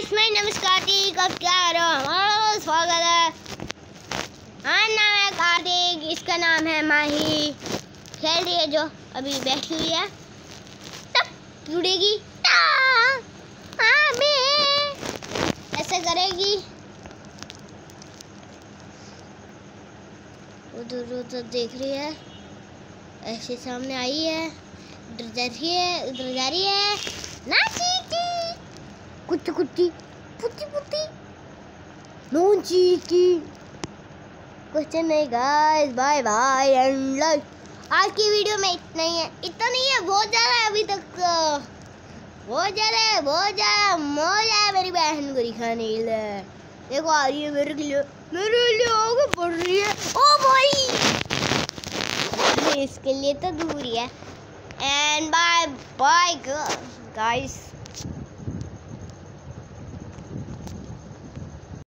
Guys, मैं नमस्कार अब क्या करो हमारा स्वागत है। हाँ, नाम है कार्तिक, इसका नाम है माही। खेल रही है जो अभी बैठी हुई है, तब जुड़ेगी ऐसे करेगी। उधर देख रही है, ऐसे सामने आई है, उधर जा रही है नाची कुत्ती कुत्ती पुत्ती पुत्ती नोची की। कुछ नहीं guys, bye bye and like. आज की वीडियो में इतना नहीं है, बहुत ज़्यादा है अभी तक, बहुत ज़्यादा मौज है मेरी बहन को दिखाने के लिए। देखो आ रही है मेरे लिए आगे बढ़ रही है। ओ भाई, इसके लिए तो दूर ही है। And bye bye guys.